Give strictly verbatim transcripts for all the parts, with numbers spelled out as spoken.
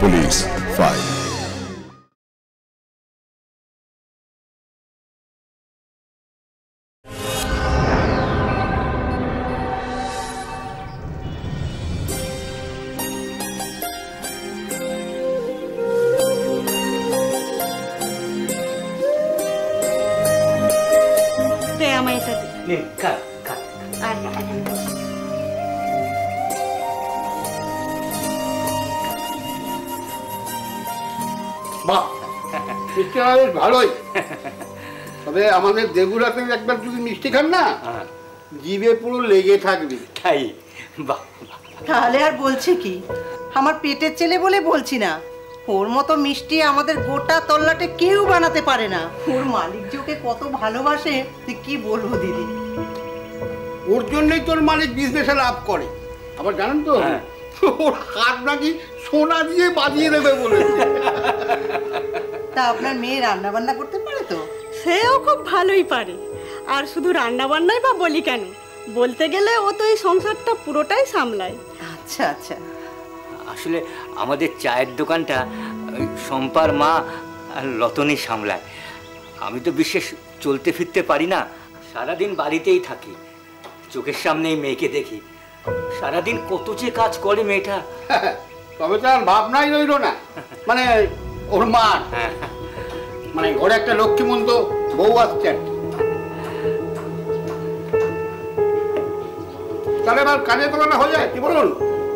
Police file. ভালোই, তবে আমাদের দেবুরাতে একবার যদি মিষ্টি খান না জিভে পুরো লেগে থাকবে। তাই? তাহলে আর বলছে কি, আমার পেটের ছেলে বলে বলছি না, ওর মতো মিষ্টি আমাদের গোটা তল্লাটে কেউ বানাতে পারে না। ওর মালিক যে ওকে কত ভালোবাসে তুই কি বলবো দিদি। ওর জন্যই তোর মালিক বিজনেসে লাভ করে। আবার জানেন তো ওর হাত নাকি সোনা দিয়ে বাজিয়ে দেবে বলে। তা আপনার মেয়ে রান্না বান্না করতে পারে তো? সেও খুব ভালোই পারে। আর শুধু রান্না বান্নাই বা বলি কেন, বলতে গেলে ও তো এই সংসারটা পুরোটাই সামলায়। আচ্ছা আচ্ছা। আসলে আমাদের চায়ের দোকানটা শম্পার মা আর রতনই সামলায়। আমি তো বিশেষ চলতে ফিরতে পারি না, সারাদিন বাড়িতেই থাকি, চোখের সামনেই মেয়েকে দেখি। সারাদিন কত যে কাজ করে মেয়েটা। তবে তো আর ভাবনাই রইল না, মানে ওর মা মানে ঘরে একটা লক্ষ্মীমন্ত বউ আসছেন। তাহলে এবার কাজে তো না হয়ে যায়, কি বলুন?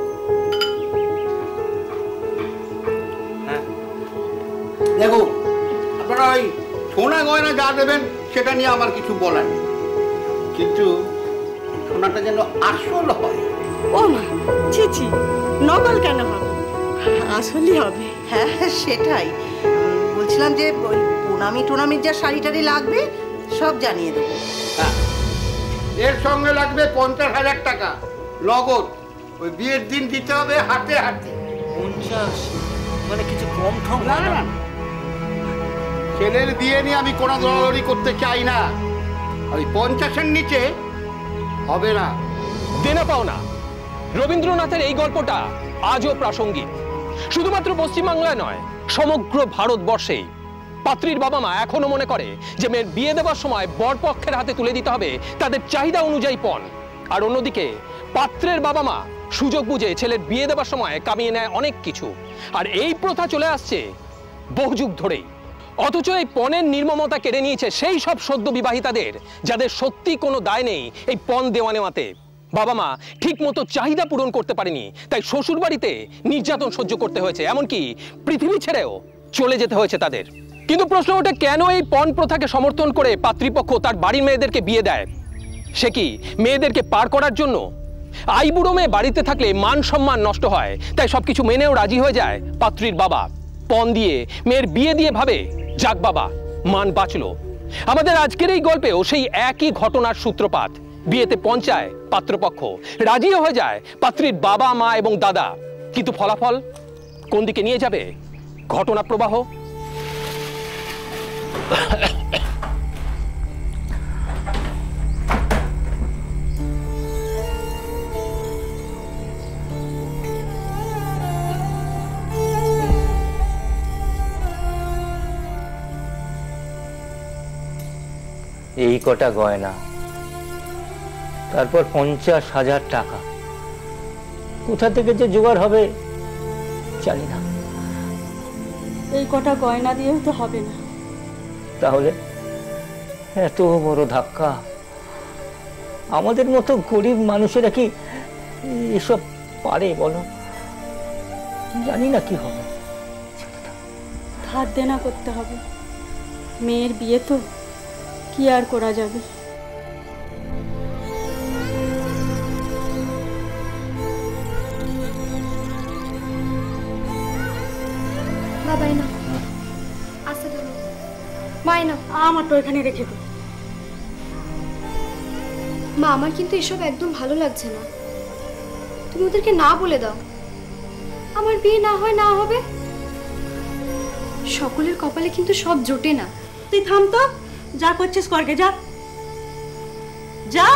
দেখো আপনারা ওই সোনা গয়না যা দেবেন সেটা নিয়ে আমার কিছু বলার নেই, কিন্তু সোনাটা যেন আসল হয়। ও মা, ছি ছি, নকল কেন হবে, আসলই হবে। হ্যাঁ সেটাই বলছিলাম, যে ওই প্রণামী টোনামির যা শাড়ি টাড়ি লাগবে সব জানিয়ে দেবো। হ্যাঁ, এর সঙ্গে লাগবে পঞ্চাশ হাজার টাকা নগদ, ওই বিয়ের দিন দিতে হবে হাতে হাতে। পঞ্চাশ মানে কিছু কম ঠম না না, ছেলের বিয়ে নিয়ে আমি কোনো দৌড়াদৌড়ি করতে চাই না, ওই পঞ্চাশের নিচে হবে না। দেনা পাওনা রবীন্দ্রনাথের এই গল্পটা আজও প্রাসঙ্গিক। শুধুমাত্র পশ্চিমবাংলায় নয়, সমগ্র ভারতবর্ষেই পাত্রীর বাবা মা এখনো মনে করে যে মেয়ের বিয়ে দেওয়ার সময় বরপক্ষের হাতে তুলে দিতে হবে তাদের চাহিদা অনুযায়ী পণ, আর অন্যদিকে পাত্রের বাবা মা সুযোগ বুঝে ছেলের বিয়ে দেওয়ার সময় কামিয়ে নেয় অনেক কিছু। আর এই প্রথা চলে আসছে বহু যুগ ধরেই। অথচ এই পণের নির্মমতা কেড়ে নিয়েছে সেই সব সদ্য বিবাহিতাদের যাদের সত্যি কোনো দায় নেই এই পণ দেওয়া নেওয়াতে। বাবা মা ঠিক মতো চাহিদা পূরণ করতে পারেনি, তাই শ্বশুর বাড়িতে নির্যাতন সহ্য করতে হয়েছে, এমনকি পৃথিবী ছেড়েও চলে যেতে হয়েছে তাদের। কিন্তু প্রশ্ন ওঠে, কেন এই পণ প্রথাকে সমর্থন করে পাত্রীপক্ষ তার বাড়ির মেয়েদেরকে বিয়ে দেয়? সে কি মেয়েদেরকে পার করার জন্য? আইবুড়ো মেয়ে বাড়িতে থাকলে মান সম্মান নষ্ট হয়, তাই সবকিছু মেনেও রাজি হয়ে যায় পাত্রীর বাবা। পণ দিয়ে মেয়ের বিয়ে দিয়ে ভাবে, যাক বাবা মান বাঁচলো। আমাদের আজকের এই গল্পেও সেই একই ঘটনার সূত্রপাত। বিয়েতে পৌঁছায় পাত্রপক্ষ, রাজিও হয়ে যায় পাত্রীর বাবা মা এবং দাদা, কিন্তু ফলাফল কোন দিকে নিয়ে যাবে ঘটনা প্রবাহ? এই কটা গয়না, তারপর পঞ্চাশ হাজার টাকা, কোথা থেকে যে জোগাড় হবে জানি না। এই কটা গয়না দিয়েও তো হবে না। তাহলে এত বড় ধাক্কা, আমাদের মতো গরিব মানুষেরা কি এসব পারে বলো? জানি না কি হবে। ধার দেনা করতে হবে, মেয়ের বিয়ে তো কি আর করা যাবে। বাবাই না আসতে দেবো, মাই না আমার তো এখানে রেখে দে। মা, আমার কিন্তু এসব একদম ভালো লাগছে না, তুমি ওদেরকে না বলে দাও। আমার বিয়ে না হয় না হবে, সকলের কপালে কিন্তু সব জোটে না। তুই থাম তো, যা করছিস করগে, যা যা।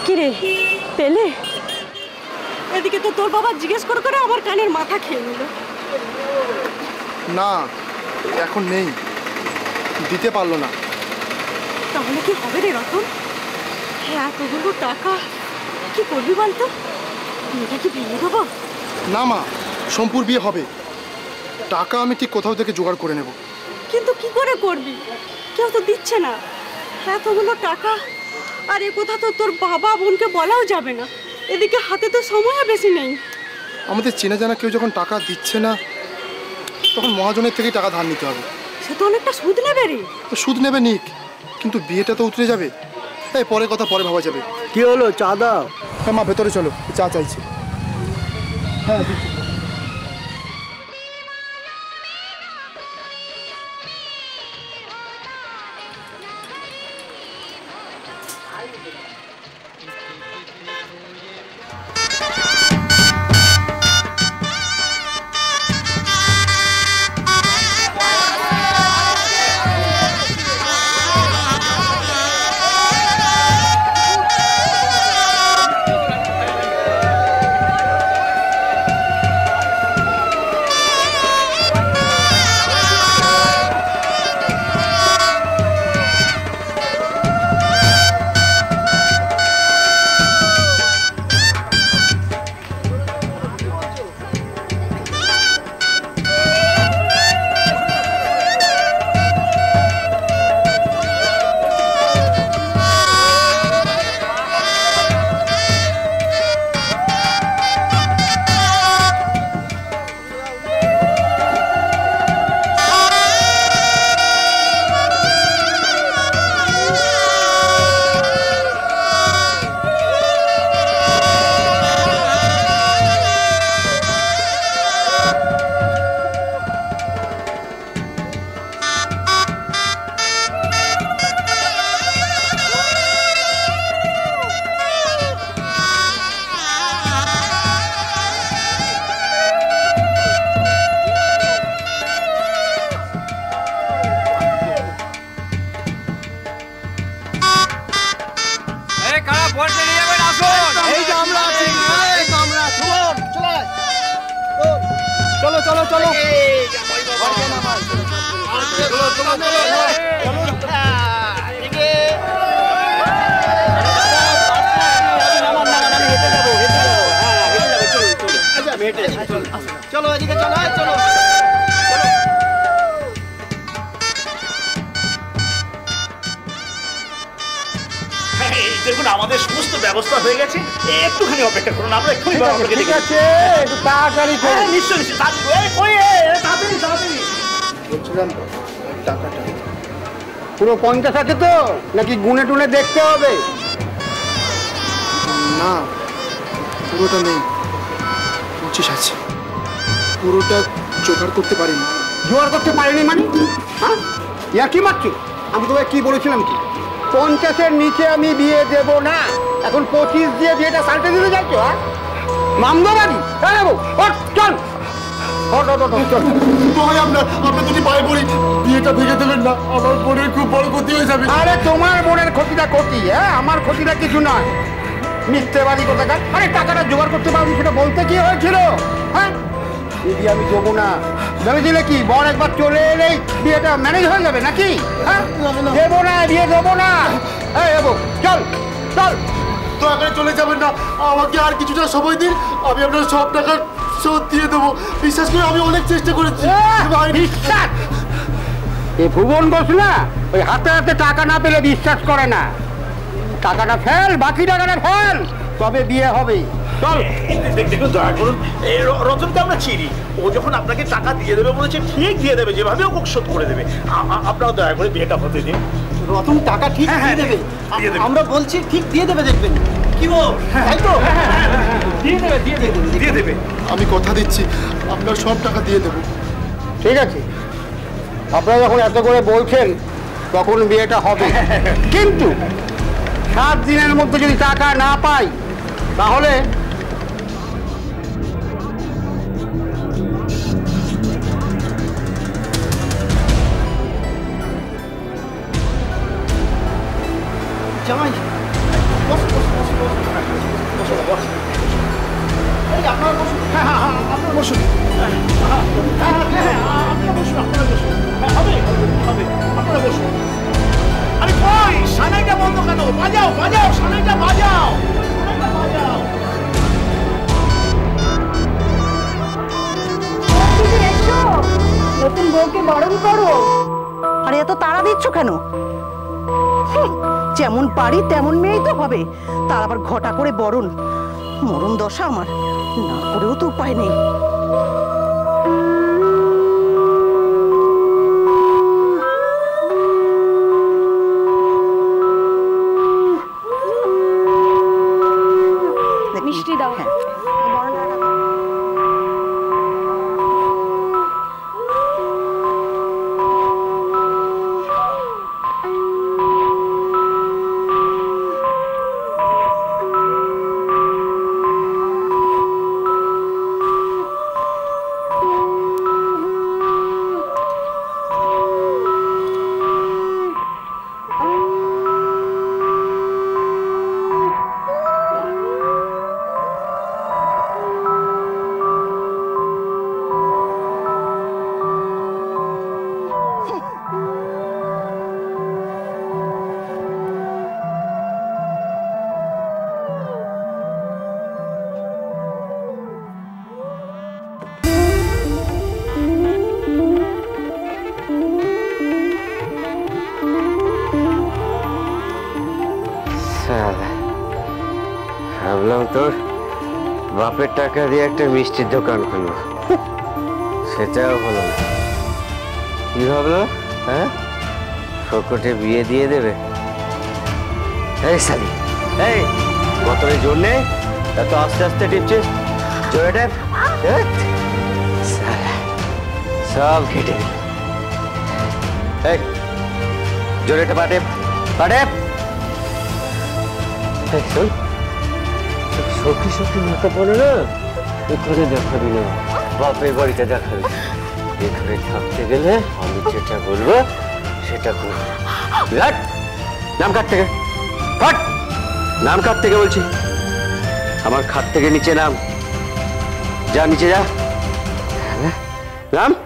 কিরে পেলে? এদিকে তো তোর বাবা জিজ্ঞেস করে করে আমার কানের মাথা খেয়ে নিল। না এখন নেই, দিতে পারলো না। তাহলে কি হবে রে রতন? এতগুলো টাকা কি করবি বলতো? বিয়েটা কি ভেঙে দেবো? না মা, সম্পুর বিয়ে হবে, টাকা আমি ঠিক কোথাও থেকে জোগাড় করে নেব। কিন্তু কি করে করবি? কেউ তো দিচ্ছে না এতগুলো টাকা। আর এ কথা তো তোর বাবা বোনকে বলাও যাবে না, এদিকে হাতে তো সময়ও বেশি নেই। আমাদের চেনা জানা কেউ যখন টাকা দিচ্ছে না, তখন মহাজনের থেকেই টাকা ধার নিতে হবে। সে তো অনেকটা সুদ নেবে রে। সুদ নেবে নিক, কিন্তু বিয়েটা তো উতরে যাবে, তাই পরে কথা পরে ভাবা যাবে। কি হলো, চা দাও? হ্যাঁ মা, ভেতরে চলো, চা চাইছি। হ্যাঁ চলো চলো চলো চলো এদিকে চলো চলো। দেখুন আমাদের সমস্ত ব্যবস্থা হয়ে গেছে, একটুখানি অপেক্ষা করুন, আমরা এক্ষুনি ঠিক আছে, একটু তাড়াতাড়ি করুন। নিশ্চয় নিশ্চয় তাড়াতাড়ি তাড়াতাড়ি। বলছিলাম টাকাটা পুরো পঞ্চাশ আছে তো, নাকি গুনে টুনে দেখতে হবে? না, পুরোটা নেই, পঁচিশ আছে। পুরোটা জোগাড় করতে পারিনি। জোগাড় করতে পারিনি মানে? হ্যাঁ, ইয়া কি মারছো? আমি তোকে কি বলেছিলাম কি? পঞ্চাশের নিচে আমি বিয়ে দেব না। এখন পঁচিশ দিয়ে বিয়েটা সালটে দিতে যাচ্ছ? হ্যাঁ, মামদবাড়ি। হ্যাঁ চল আরে তোমার বোনের ক্ষতিটা ক্ষতি, হ্যাঁ আমার ক্ষতিটা কিছু নয়। মিথ্যে বাড়ি কোথাকার। আরে টাকাটা জোগাড় করতে পারবি সেটা বলতে কি হয়েছিল? হ্যাঁ, দিদি আমি দেবো না। ভেবেছিলে কি বর একবার চলে এলেই বিয়েটা ম্যানেজ হয়ে যাবে নাকি? হ্যাঁ, দেবো না, বিয়ে দেবো না। এই দেবো, চল চল। দয়া করে চলে যাবেন না, আমাকে আর কিছুটা সময় দিন, আমি আপনার সব টাকা শোধ দিয়ে দেবো। বিশ্বাস করে আমি অনেক চেষ্টা করেছি। বিশ্বাস? এ ভুবন বস না, ওই হাতে হাতে টাকা না পেলে বিশ্বাস করে না। টাকাটা ফেল, বাকি টাকাটা ফেল, তবে বিয়ে হবে। চল। দেখুন দয়া করুন, রতনকে আমরা চিনি, ও যখন আপনাকে টাকা দিয়ে দেবে বলেছে ঠিক দিয়ে দেবে, যেভাবে ও শোধ করে দেবে। আপনারা দয়া করে বিয়েটা হতে দিন। রতন টাকা ঠিক দিয়ে দেবে, আমরা বলছি ঠিক দিয়ে দেবে, দেখবেন কি বল? তাই তো? দিয়ে দেবে দিয়ে দেবে দিয়ে দেবে আমি কথা দিচ্ছি আপনার সব টাকা দিয়ে দেবো। ঠিক আছে, আপনারা যখন এত করে বলছেন তখন বিয়েটা হবে। কিন্তু সাত দিনের মধ্যে যদি টাকা না পাই তাহলে জামাই বস বস বস বসুন বসুন এই আপনারা বসুন হ্যাঁ হ্যাঁ হ্যাঁ আপনারা বসুন হ্যাঁ হ্যাঁ হ্যাঁ আপনারা বসুন আপনারা বসুন হ্যাঁ হবে হবে আপনারা বসুন আরে কই সানাইটা বন্ধ কেন বাজাও বাজাও সানাইটা বাজাও সানাইটা বাজাও নতুন বউকে বরণ করো। আরে এত তাড়া দিচ্ছ কেন? যেমন পারি তেমন মেয়েই তো হবে, তার আবার ঘটা করে বরণ। মরণ দশা আমার, না করেও তো উপায় নেই। মিষ্টি দাও। হ্যাঁ। ভাবলাম তোর বাপের টাকা দিয়ে একটা মিষ্টির দোকান খুলবো, সেটাও হলো না। কি ভাবলো? হ্যাঁ, শোকটে বিয়ে দিয়ে দেবে। এই সালি, এই বোতলে জোর নেই, এত আস্তে আস্তে টিপছিস, জোরে টেপ। সব ঘেটে দিল। এই জোরে টেপা টেপ পাটেপ। শোন, সত্যি সত্যি মাথা পড়ে না, এখানে দেখাবি না, বাপের বাড়িতে দেখাবি। এখানে থাকতে গেলে আমি যেটা বলবো সেটা করবো। নাম কাট থেকে, কাট নাম কাট থেকে বলছি। আমার খাট থেকে নিচে নাম, যা নিচে যা। নাম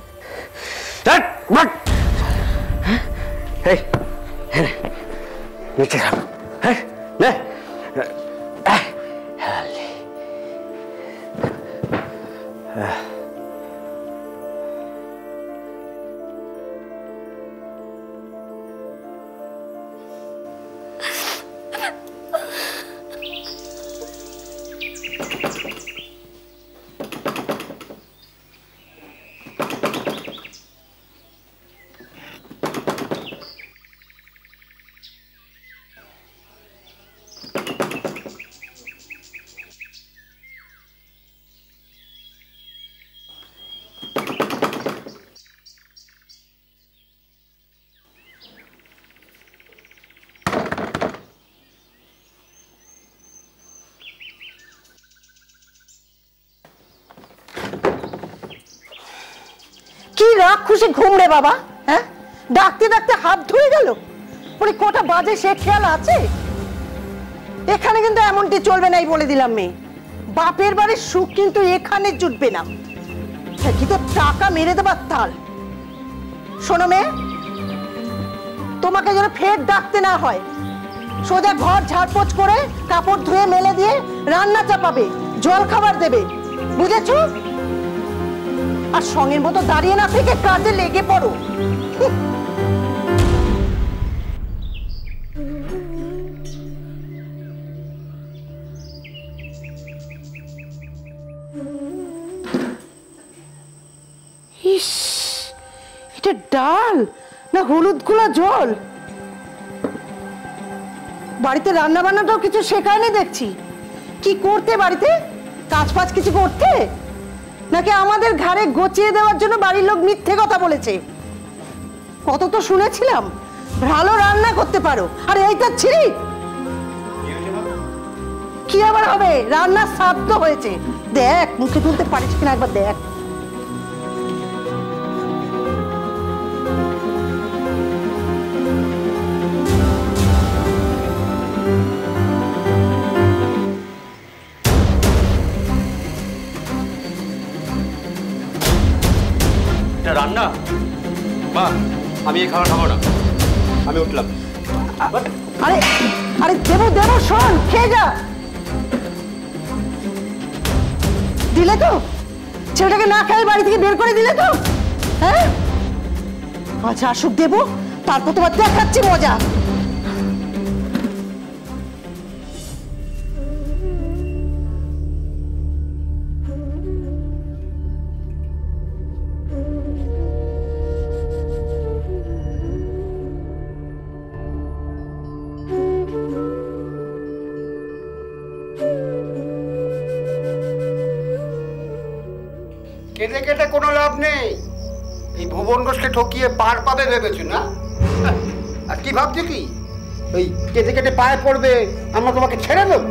নিচে নাম। হ্যাঁ না রাগ খুশি ঘুম রে বাবা। হ্যাঁ, ডাকতে ডাকতে হাত ধরে গেল। পরে কটা বাজে সে খেয়াল আছে? এখানে কিন্তু এমনটি চলবে না, বলে দিলাম মেয়ে। বাপের বাড়ির সুখ কিন্তু এখানে জুটবে না, কি তো টাকা মেরে দেবার তাল। শোনো মেয়ে, তোমাকে যেন ফের ডাকতে না হয়, সোজা ঘর ঝাড়পোছ করে কাপড় ধুয়ে মেলে দিয়ে রান্না চাপাবে, জল খাবার দেবে, বুঝেছো? আর সঙ্গের মতো দাঁড়িয়ে না থেকে কাজে লেগে পড়ো। ইস, এটা ডাল না হলুদ গুলা জল? বাড়িতে রান্না বান্নাটাও কিছু শেখায়নি দেখছি। কি করতে বাড়িতে? কাজ ফাজ কিছু করতে, নাকি আমাদের ঘাড়ে গচিয়ে দেওয়ার জন্য বাড়ির লোক মিথ্যে কথা বলেছে? কত তো শুনেছিলাম ভালো রান্না করতে পারো, আর এইটা ছিলি। কি আবার হবে? রান্না সাধ্য হয়েছে, দেখ মুখে তুলতে পারিস কিনা একবার দেখ। মা আমি এই খাবার খাবো না, আমি উঠলাম। আরে আরে দেবো দেবো, শোন, খেয়ে যা। দিলে তো ছেলেটাকে না খেয়ে বাড়ি থেকে বের করে দিলে তো, হ্যাঁ? আচ্ছা আসুক দেবো, তারপর তোমার দেখাচ্ছি মজা। কেটে কেটে কোনো লাভ নেই। এই ভুবন ঘোষকে ঠকিয়ে পার পাবে ভেবেছো না? আর কি ভাবছো কি ওই কেটে কেটে পায়ে পড়বে আমরা তোমাকে ছেড়ে দেবো?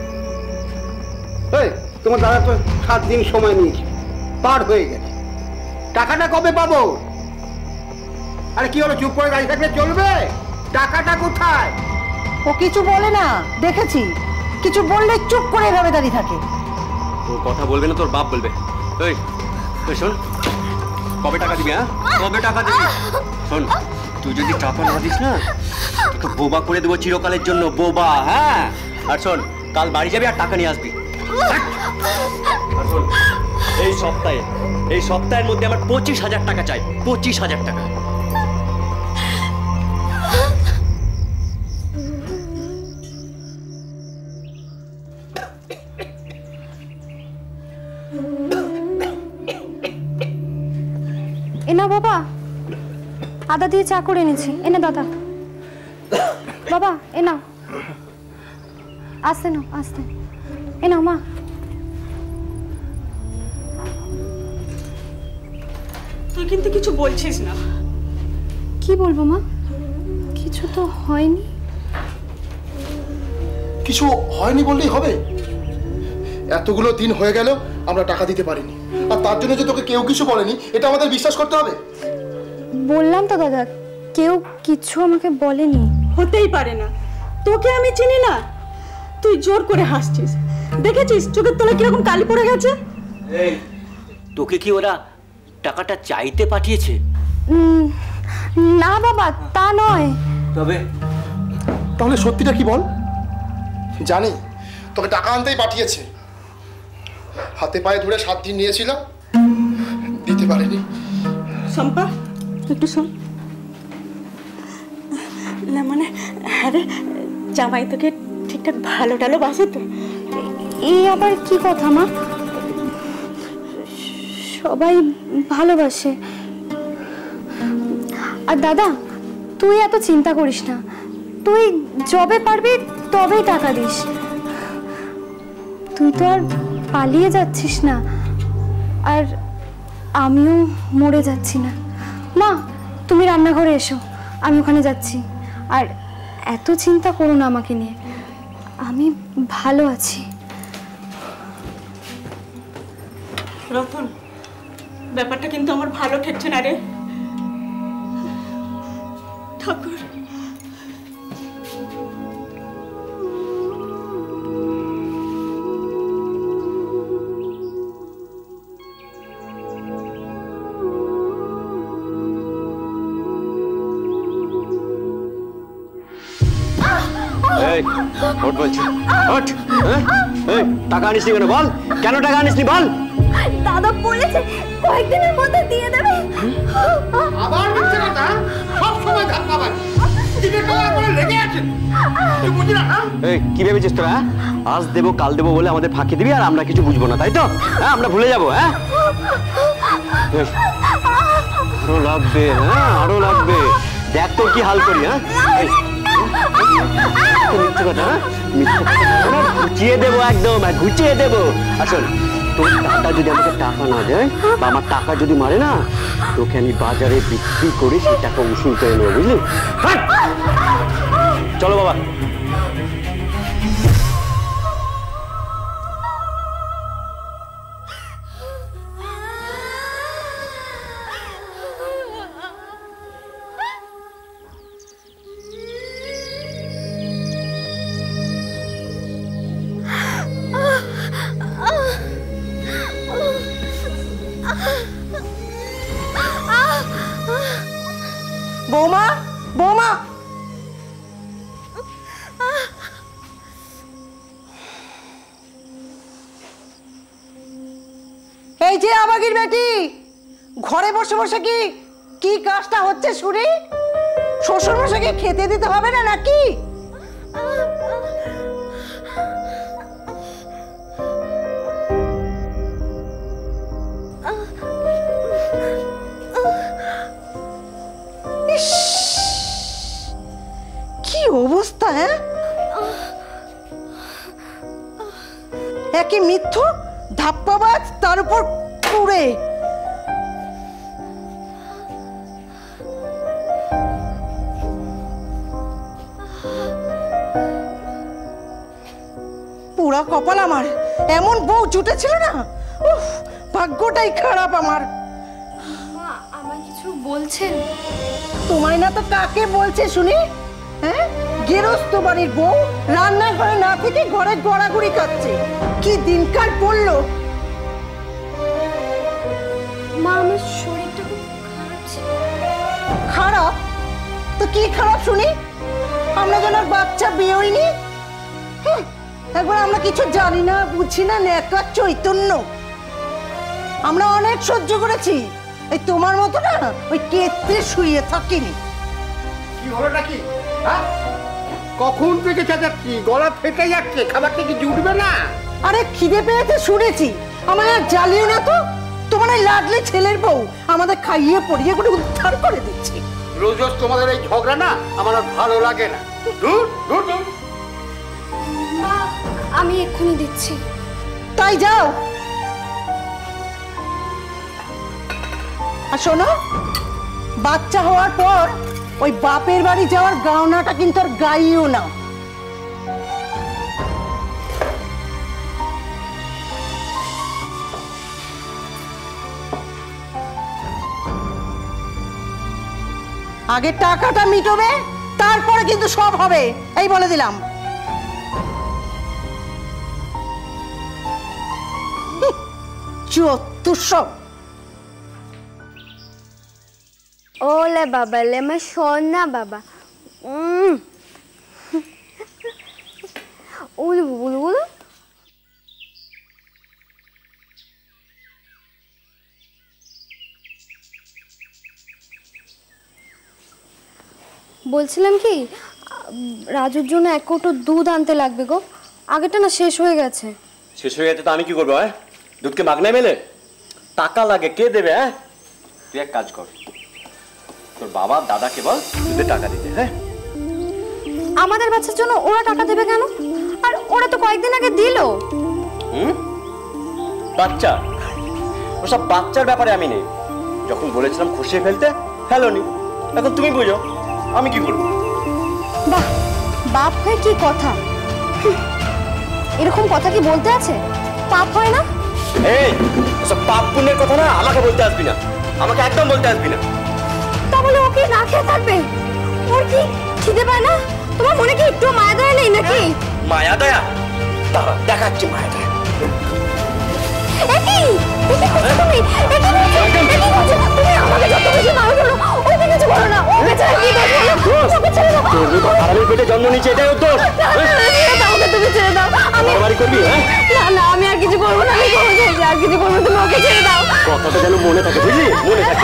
এই তোমার দাদা তো সাত দিন সময় নিয়েছে, পার হয়ে গেছে, টাকাটা কবে পাবো? আরে কি হলো, চুপ করে দাঁড়িয়ে থাকলে চলবে? টাকাটা কোথায়? ও কিছু বলে না, দেখেছি। কিছু বললে চুপ করে এভাবে দাঁড়িয়ে থাকে। তোর কথা বলবে না, তোর বাপ বলবে। এই তুই শোন, কবে টাকা দিবি? হ্যাঁ কবে টাকা দিবি? শোন, তুই যদি টাকা না দিস না তোকে বোবা করে দেবো চিরকালের জন্য, বোবা। হ্যাঁ আর শোন, কাল বাড়ি যাবি আর টাকা নিয়ে আসবি। আর শোন, এই সপ্তাহে এই সপ্তাহের মধ্যে আমার পঁচিশ হাজার টাকা চাই, পঁচিশ হাজার টাকা। এনা বাবা, আদা দিয়ে চা করে এনেছি, এনে দাদা। বাবা এ নাও, আস্তে নাও আস্তে, এ নাও মা। তুই কিন্তু কিছু বলছিস না। কি বলবো মা, কিছু তো হয়নি। কিছু হয়নি বললেই হবে? এতগুলো দিন হয়ে গেল আমরা টাকা দিতে পারিনি, আর তার জন্য যে তোকে কেউ কিছু বলেনি এটা আমাদের বিশ্বাস করতে হবে? বললাম তো দাদা, কেউ কিছু আমাকে বলেনি। হতেই পারে না, তোকে আমি চিনি না। তুই জোর করে হাসছিস, দেখেছিস চোখের তলায় কিরকম কালি পড়ে গেছে। এই তোকে কি ওরা টাকাটা চাইতে পাঠিয়েছে? উম, না বাবা, তা নয়। তবে তাহলে সত্যিটা কি বল? জানি তোকে টাকা আনতেই পাঠিয়েছে। হাতে পায়ে ধরে সাত দিন নিয়েছিলাম, দিতে পারিনি। শম্পা একটু শোন না, মানে আরে জামাই তোকে ঠিকঠাক ভালো টালো বাসে তো? এই আবার কি কথা মা, সবাই ভালোবাসে। আর দাদা তুই এত চিন্তা করিস না, তুই যবে পারবি তবেই টাকা দিস। তুই তো আর পালিয়ে যাচ্ছিস না, আর আমিও মরে যাচ্ছি না। মা তুমি রান্নাঘরে এসো, আমি ওখানে যাচ্ছি। আর এত চিন্তা করো না আমাকে নিয়ে, আমি ভালো আছি। রতন, ব্যাপারটা কিন্তু আমার ভালো ঠেকছে না রে। ঠাকুর এই ওঠ বলছি, ওঠ। এই টাকা আনিসনি কেন বল? কেন টাকা আনিসনি বল? দাদা বলেছে কয়েকদিনের মধ্যে দিয়ে দেবে। আবার মিথ্যে কথা, সব সময় ধাক্কা মার। দিনে টাকা করে লেগে আছেন, তুই বুঝি না? এই কি ভেবেছিস তোরা? আজ দেবো কাল দেবো বলে আমাদের ফাঁকি দিবি আর আমরা কিছু বুঝবো না, তাই তো? হ্যাঁ আমরা ভুলে যাবো। হ্যাঁ আরো লাগবে, হ্যাঁ আরো লাগবে। দেখ তোর কি হাল করি। হ্যাঁ মিথ্যে কথা, হ্যাঁ মিথ্যে কথা ঘুচিয়ে দেবো, একদম ঘুচিয়ে দেবো। আসল তোর টাকা যদি আমাকে টাকা না দেয় বা আমার টাকা যদি মারে না, তোকে আমি বাজারে বিক্রি করে সেই টাকা উসুল করে নেবো, বুঝলি? চলো বাবা। যে আবাগির বেটি, ঘরে বসে বসে কি কি কাজটা হচ্ছে শুনি? শ্বশুর মশাইকে খেতে দিতে হবে না নাকি? কি অবস্থা! হ্যাঁ, একে মিথ্যু, ধাপ্পাবাজ, তার উপর কুড়ে। পুরা কপাল আমার, এমন বউ জুটেছিল না। উফ, ভাগ্যটাই খারাপ আমার। মা আমায় কিছু বলছেন? তোমায় না তো কাকে বলছে শুনি? হ্যাঁ, গেরস্ত বাড়ির বউ রান্নাঘরে না থেকে ঘরে গড়াগড়ি খাচ্ছে। কি দিনকাল পড়লো। মা আমার শরীরটা খুব খারাপ ছিল। খারাপ তো কি খারাপ শুনি? আমরা যেন আর বাচ্চা বিয়ে হইনি। হ্যাঁ, একবার আমরা কিছু জানি না, বুঝি না, নেকা চৈতন্য। আমরা অনেক সহ্য করেছি, এই তোমার মতো না ওই কেত্রে শুয়ে থাকিনি। কি হলো নাকি? হ্যাঁ, কখন থেকে চেঁচাচ্ছি, গলা ফেটে যাচ্ছে, খাবারটা কি জুটবে না? আরে খিদে পেয়েছে শুনেছি, আমার আর জ্বালিয়ে না তো। তোমার এই লাডলি ছেলের বউ আমাদের খাইয়ে পড়িয়ে করে উদ্ধার করে দিচ্ছে। রোজ রোজ তোমাদের এই ঝগড়া না আমার আর ভালো লাগে না। দূর দূর দূর। মা আমি এক্ষুনি দিচ্ছি। তাই যাও। আর শোনো, বাচ্চা হওয়ার পর ওই বাপের বাড়ি যাওয়ার গাওনাটা কিন্তু আর গাইও না। আগে টাকাটা মিটবে, তারপরে কিন্তু সব হবে, এই বলে দিলাম। চুয়াত্তর সব। ওলে বাবা লে আমার সোনা বাবা। উম উলু উলু উলু। বলছিলাম কি, রাজুর জন্য এক কৌটো দুধ আনতে লাগবে গো। আগেটা না শেষ হয়ে গেছে। শেষ হয়ে গেছে তো আমি কি করবো? হ্যাঁ, দুধকে মাগনায় মেলে টাকা লাগে, কে দেবে? হ্যাঁ, তুই এক কাজ কর, তোর বাবা দাদাকে বল দুধে টাকা দিতে। হ্যাঁ, আমাদের বাচ্চার জন্য ওরা টাকা দেবে কেন? আর ওরা তো কয়েকদিন আগে দিল। হুম, বাচ্চা, ওসব বাচ্চার ব্যাপারে আমি নেই। যখন বলেছিলাম খুশিয়ে ফেলতে, ফেলোনি। এখন তুমি বুঝো, আমি কি করবো? বাহ, বাপ হয়ে কি কথা! এরকম কথা কি বলতে আছে? পাপ হয় না? এই ওসব পাপ পুণ্যের কথা না আমাকে বলতে আসবি না, আমাকে একদম বলতে আসবি না। তা বলে ওকে না খেয়ে থাকবে? ওর কি খিদে পায় না? তোমার মনে কি একটু মায়া দয়া নেই নাকি? মায়া দয়া? দাঁড়া, দেখাচ্ছি মায়া দয়া। একই তুমি তুমি একই করছো। তুমি আমাকে যত বেশি মারো বলো, ওকে কিছু বলো না। ও বেচারা কি দোষ? ওকে ছেড়ে দাও। তোর তো হারামের পেটে জন্ম নিয়েছে, এটাই ওর দোষ। ওকে তুমি ছেড়ে দাও। আমি বাড়ি করবি? হ্যাঁ, না না, আমি আর কিছু করবো না। আমি করবো না, আর কিছু করবো। তুমি ওকে ছেড়ে দাও। কথাটা যেন মনে থাকে, বুঝলি? মনে থাকে।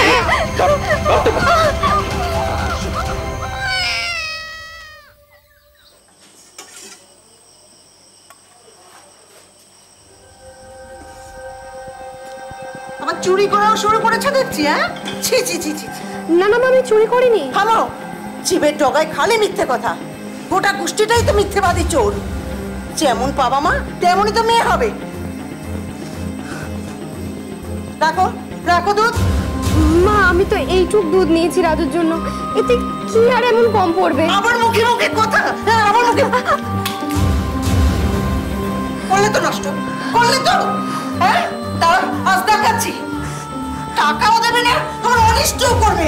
আমার চুরি করাও শুরু করেছে দেখছি। হ্যাঁ, ছি ছি ছি ছি। না না, আমি চুরি করিনি। থামো, জীবের ডগায় খালি মিথ্যে কথা। গোটা গোষ্ঠীটাই তো মিথ্যেবাদী চোর। যেমন বাবা মা তেমনই তো মেয়ে হবে। রাখো রাখো দুধ। মা আমি তো এইটুক দুধ নিয়েছি রাজুর জন্য, এতে কি আর এমন কম পড়বে? আবার মুখে মুখে কথা। হ্যাঁ, আবার মুখে করলে তো নষ্ট করলে তো। হ্যাঁ, দাঁড়া, আজ দেখাচ্ছি। টাকাও দেবে না, আমার অনিষ্টও করবে।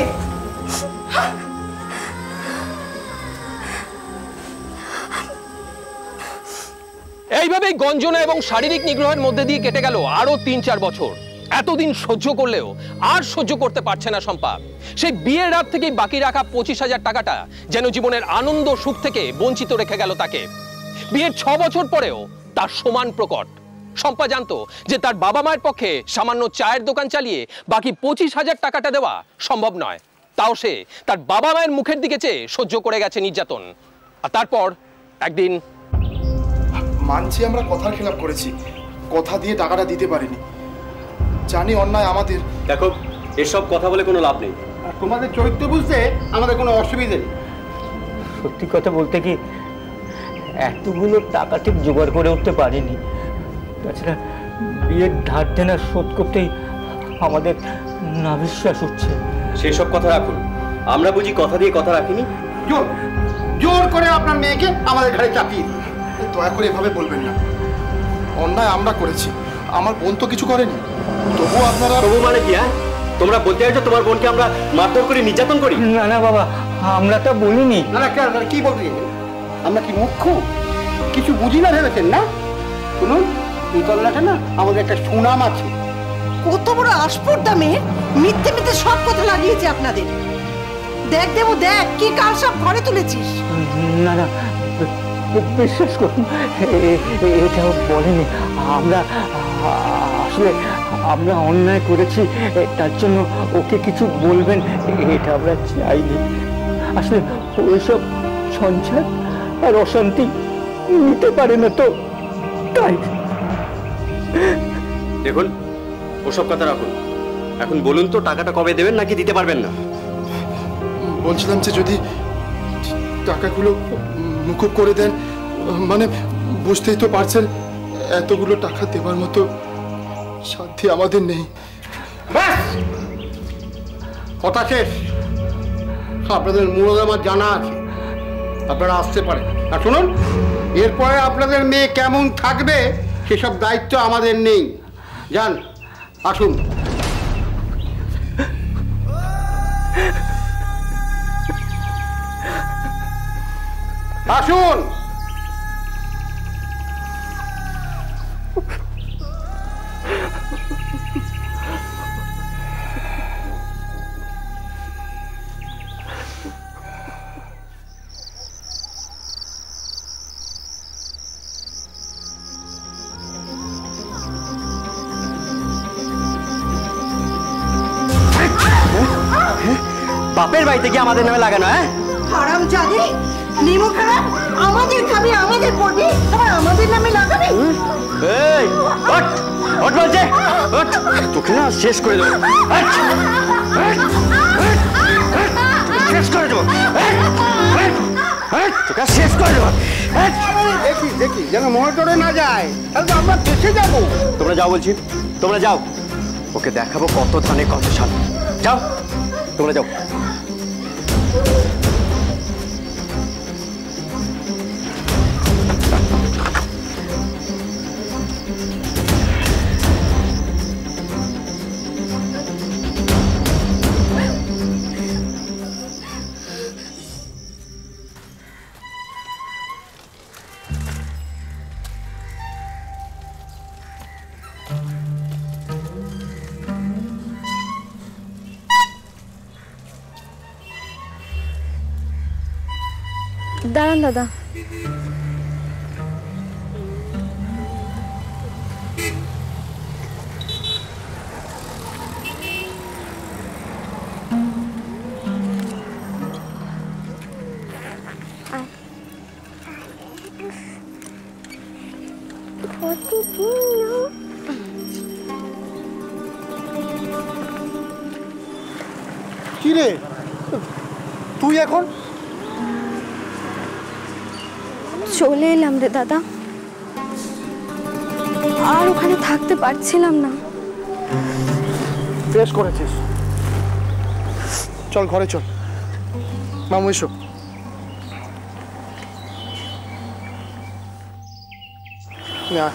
এইভাবেই গঞ্জনা এবং শারীরিক নিগ্রহের মধ্যে দিয়ে কেটে গেল আরো তিন চার বছর। এতদিন সহ্য করলেও আর সহ্য করতে পারছে না শম্পা। সেই বিয়ের রাত থেকেই বাকি রাখা পঁচিশ হাজার টাকাটা যেন জীবনের আনন্দ সুখ থেকে বঞ্চিত রেখে গেল তাকে। বিয়ের ছ বছর পরেও তার সমান প্রকট শম্পা জানতো যে তার বাবা মায়ের পক্ষে সামান্য চায়ের দোকান চালিয়ে বাকি পঁচিশ হাজার টাকাটা দেওয়া সম্ভব নয়। তাও সে তার বাবা মায়ের মুখের দিকে চেয়ে সহ্য করে গেছে নির্যাতন। আর তারপর একদিন, মানছি আমরা কথার খেলাপ করেছি, কথা দিয়ে টাকাটা দিতে পারিনি, জানি অন্যায় আমাদের। দেখো, এসব কথা বলে কোনো লাভ নেই। আর তোমাদের চরিত্র বুঝতে আমাদের কোনো অসুবিধে নেই। সত্যি কথা বলতে কি, এতগুলো টাকা ঠিক জোগাড় করে উঠতে পারিনি। তাছাড়া বিয়ের ধার দেনা শোধ করতেই আমাদের নাবিশ্বাস উঠছে। সেসব কথা রাখুন, আমরা বুঝি কথা দিয়ে কথা রাখিনি। জোর জোর করে আপনার মেয়েকে আমাদের ঘরে চাপিয়ে দিন। দয়া করে এভাবে বলবেন না, অন্যায় আমরা করেছি, আমার বোন তো কিছু করেনি। তবুও আপনারা। তবু মানে কি? হ্যাঁ, তোমরা বলতে চাইছো তোমার বোনকে আমরা মারধর করি, নির্যাতন করি? না না বাবা, আমরা তা বলিনি। না না, কি বলতে চাইছেন? আমরা কি মুখ্য কিছু বুঝি না ভেবেছেন না? শুনুন, এই তল্লাটা না আমাদের একটা সুনাম আছে। কত বড় আস্পর্ধা মেয়ে, মিথ্যে মিথ্যে সব কথা লাগিয়েছে আপনাদের। দেখ দেবো, দেখ কি কাল সব ঘরে তুলেছিস। না না, বিশ্বাস করুন, এটা বলেনি। আমরা আসলে আমরা অন্যায় করেছি, তার জন্য ওকে কিছু বলবেন এটা আমরা চাইনি। আসলে ওইসব ঝঞ্ঝাট আর অশান্তি নিতে পারে না তো, তাই। দেখুন, ওসব কথা রাখুন। এখন বলুন তো, টাকাটা কবে দেবেন নাকি দিতে পারবেন না? বলছিলাম যে যদি টাকাগুলো মুকুব করে দেন, মানে বুঝতেই তো পারছেন এতগুলো টাকা দেবার মতো সাধ্য আমাদের নেই। ব্যাস, কথা শেষ। আপনাদের মূলত আমার জানা আছে, আপনারা আসতে পারেন। আর শুনুন, এরপরে আপনাদের মেয়ে কেমন থাকবে সেসব দায়িত্ব আমাদের নেই। যান, আসুন। আসুন। বাপের বাড়িতে গিয়ে আমাদের নামে লাগানো? হ্যাঁ, হারাম জানি, নিমু খারাপ, আমাদের খাবি, আমাদের পড়বি, আবার আমাদের নামে লাগাবি। এই ওঠ, ওঠ বলছে, ওঠ। তোকে না শেষ করে দেবো, শেষ করে দেবো, তোকে শেষ করে দেবো। দেখি দেখি যেন মনে করে না যায়, তাহলে তো আমরা দেশে যাবো। তোমরা যাও বলছি, তোমরা যাও। ওকে দেখাবো কত ধানে কত সাল। যাও, তোমরা যাও। দাঁড়ান দাদা, কি রে তুই এখন? চলে এলাম রে দাদা, আর ওখানে থাকতে পারছিলাম না। বেশ করেছিস, চল ঘরে চল। মামু এসো। না,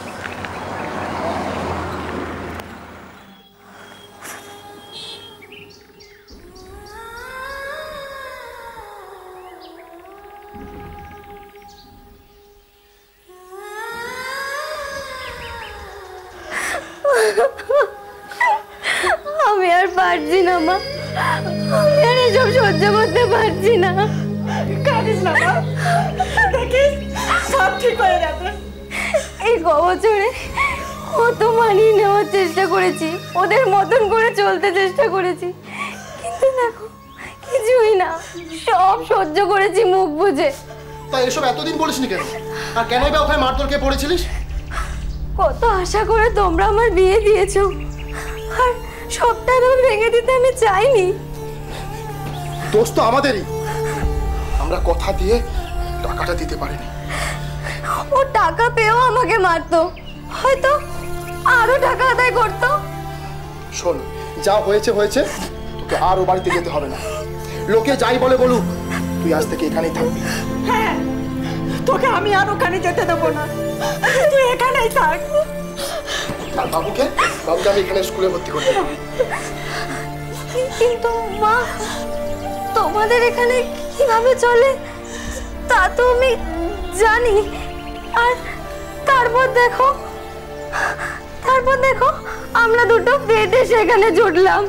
আমি আর পারছি না মা, আমি আর এসব সহ্য করতে পারছি না। কাঁদিস না মা, দেখিস সব ঠিক হয়ে যাবে। এই ক বছরে ও তো মানিয়ে নেওয়ার চেষ্টা করেছি, ওদের মতন করে চলতে চেষ্টা করেছি, কিন্তু দেখো কিছুই না, সব সহ্য করেছি মুখ বুঝে। তাই এসব এতদিন বলিসনি কেন? আর কেনই বা ওখানে মারধর খেয়ে পড়েছিলিস? কত আশা করে তোমরা আমার বিয়ে দিয়েছো, আর সবটা এভাবে ভেঙে দিতে আমি চাইনি। দোষ তো আমাদেরই, আমরা কথা দিয়ে টাকাটা দিতে পারিনি। ও টাকা পেয়েও আমাকে মারতো, হয়তো আরো টাকা আদায় করতো। শোন, যা হয়েছে হয়েছে, তোকে আর ও বাড়িতে যেতে হবে না। লোকে যাই বলে বলুক, তুই আজ থেকে এখানেই থাকবি। হ্যাঁ, তোকে আমি আর ওখানে যেতে দেবো না, তুই এখানেই থাক। আর বাবুকে বাবুকে আমি এখানে স্কুলে ভর্তি করতে দেবো। কিন্তু মা, তোমাদের এখানে কিভাবে চলে তা তো আমি জানি। আর তারপর দেখো তারপর দেখো আমরা দুটো পেটে সেখানে জুটলাম।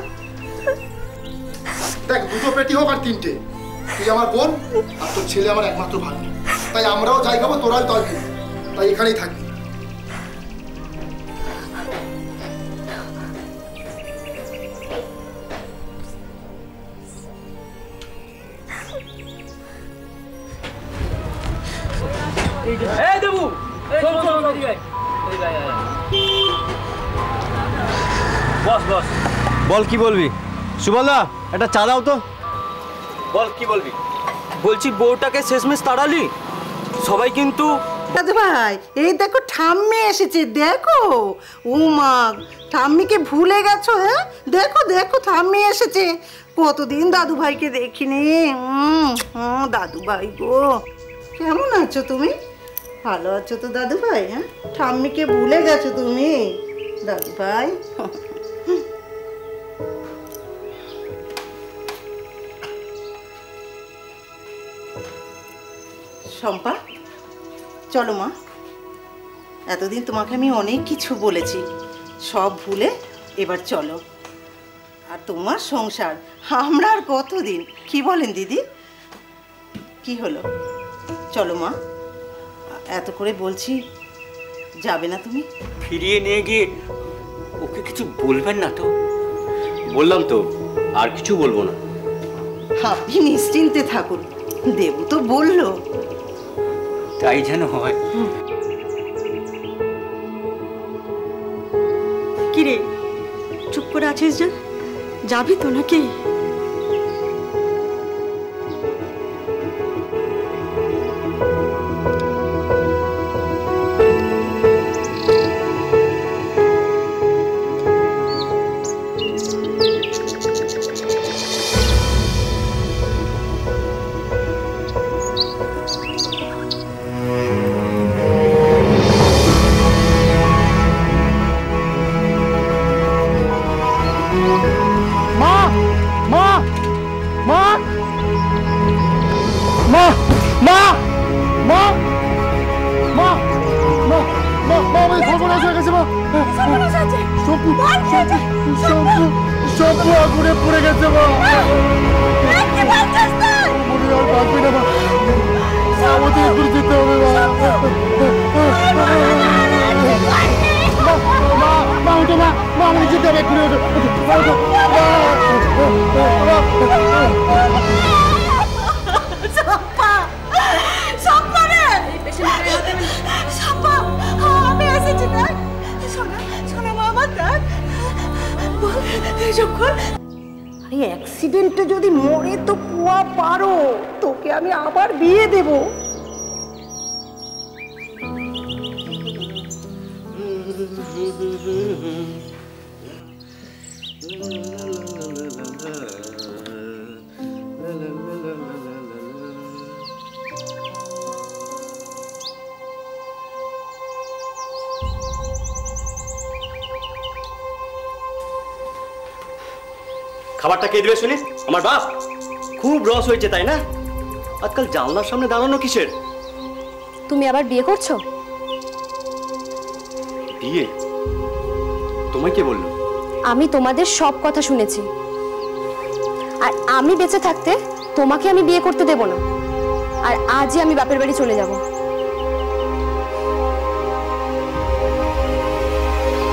দেখ, দুটো পেটি হোক আর তিনটে, তুই আমার বোন আর তোর ছেলে আমার একমাত্র ভাগ্নি। তাই আমরাও যাই খাবো, তোরাও তাই খাবি। তাই এখানেই থাকবি। বল কি বলবি? সুবলদা, একটা চা দাও তো। বল কি বলবি? বলছি বউটাকে শেষমেশ তাড়ালি? সবাই কিন্তু দাদু ভাই, এই দেখো ঠাম্মি এসেছে, দেখো। উমা, ঠাম্মিকে ভুলে গেছো? হ্যাঁ, দেখো দেখো ঠাম্মি এসেছে। কতদিন দাদু ভাইকে দেখিনি। উম, হুম, দাদু ভাই গো, কেমন আছো তুমি? ভালো আছো তো দাদু ভাই? হ্যাঁ, ঠাম্মিকে ভুলে গেছো তুমি দাদু ভাই? শম্পা, চলো মা, এতদিন তোমাকে আমি অনেক কিছু বলেছি, সব ভুলে এবার চলো। আর তোমার সংসার, আমরা আর কতদিন, কি বলেন দিদি? কি হলো? চলো মা, এত করে বলছি, যাবে না তুমি? ফিরিয়ে নিয়ে গিয়ে ওকে কিছু বলবেন না তো? বললাম তো, আর কিছু বলবো না। আপনি নিশ্চিন্তে থাকুন, দেবু তো বললো। তাই যেন হয়। কিরে, চুপ করে আছিস যে? যাবি তো নাকি? সব আগুনে পড়ে গেছে মা। আমাদের একটু যেতে হবে মা। মা ওঠো মা, মা আমাকে যেতে হবে, একটু ওঠো। আমি এসেছি, দেখ। শোনা শোনা মা, আমার দেখ। আরে অ্যাক্সিডেন্টে যদি মরে তো কুয়া পারো, তোকে আমি আবার বিয়ে দেব। খাবারটা কে দিবে শুনিস? আমার বাপ। খুব রস হয়েছে তাই না? আজকাল জানলার সামনে দাঁড়ানো কিসের? তুমি আবার বিয়ে করছো? বিয়ে? তোমায় কে বললো? আমি তোমাদের সব কথা শুনেছি, আর আমি বেঁচে থাকতে তোমাকে আমি বিয়ে করতে দেব না। আর আজই আমি বাপের বাড়ি চলে যাব।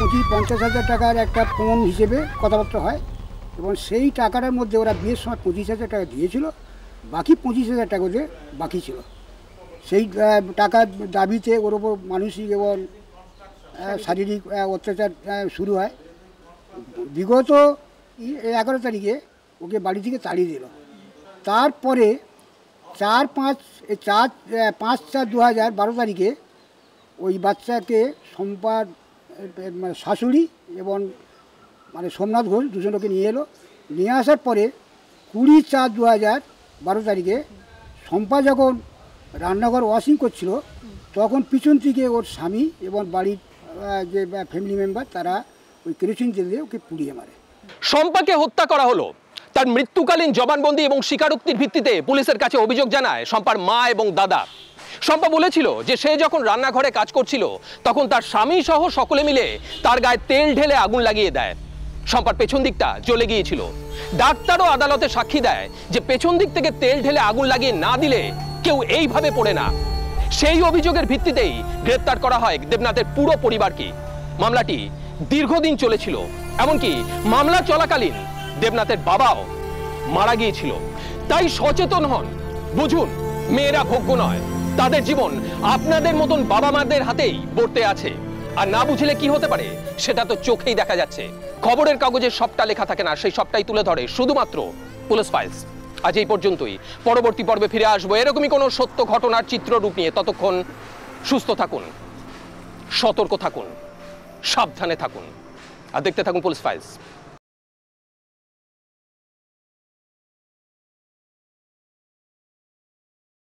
পঁচিশ পঞ্চাশ হাজার টাকার একটা পণ হিসেবে কথাবার্তা হয় এবং সেই টাকাটার মধ্যে ওরা বিয়ের সময় পঁচিশ হাজার টাকা দিয়েছিল, বাকি পঁচিশ হাজার টাকা যে বাকি ছিল সেই টাকার দাবিতে ওর ওপর মানসিক এবং শারীরিক অত্যাচার শুরু হয়। বিগত এগারো তারিখে ওকে বাড়ি থেকে তাড়িয়ে দিল। তারপরে চার পাঁচ চার পাঁচ চার দু হাজার বারো তারিখে ওই বাচ্চাকে সম্পাদ মানে শাশুড়ি এবং মানে সোমনাথ ঘোষ দুজনকে নিয়ে এলো। নিয়ে আসার পরে কুড়ি চার দু হাজার বারো তারিখে শম্পা যখন রান্নাঘর ওয়াশিং করছিল তখন পিছন থেকে ওর স্বামী এবং বাড়ির যে ফ্যামিলি মেম্বার তারা ওই কেরোসিন তেল দিয়ে ওকে পুড়িয়ে মারে। শম্পাকে হত্যা করা হলো। তার মৃত্যুকালীন জবানবন্দি এবং স্বীকারোক্তির ভিত্তিতে পুলিশের কাছে অভিযোগ জানায় শম্পার মা এবং দাদা। শম্পা বলেছিল যে সে যখন রান্নাঘরে কাজ করছিল তখন তার স্বামী সহ সকলে মিলে তার গায়ে তেল ঢেলে আগুন লাগিয়ে দেয়। শম্পার পেছন দিকটা জ্বলে গিয়েছিল। ডাক্তারও আদালতে সাক্ষী দেয় যে পেছন দিক থেকে তেল ঢেলে আগুন লাগিয়ে না দিলে কেউ এইভাবে পড়ে না। সেই অভিযোগের ভিত্তিতেই গ্রেপ্তার করা হয় দেবনাথের পুরো পরিবারকে। মামলাটি দীর্ঘদিন চলেছিল, এমনকি মামলা চলাকালীন দেবনাথের বাবাও মারা গিয়েছিল। তাই সচেতন হন, বুঝুন মেয়েরা ভোগ্য নয়, তাদের জীবন আপনাদের মতন বাবা মাদের হাতেই বর্তে আছে। আর না বুঝলে কি হতে পারে সেটা তো চোখেই দেখা যাচ্ছে। খবরের কাগজে সবটা লেখা থাকে না, সেই সবটাই তুলে ধরে শুধুমাত্র পুলিশ ফাইলস। আজ এই পর্যন্তই। পরবর্তী পর্বে ফিরে আসবো এরকমই কোনো সত্য ঘটনার চিত্ররূপ নিয়ে। ততক্ষণ সুস্থ থাকুন, সতর্ক থাকুন, সাবধানে থাকুন আর দেখতে থাকুন পুলিশ ফাইলস।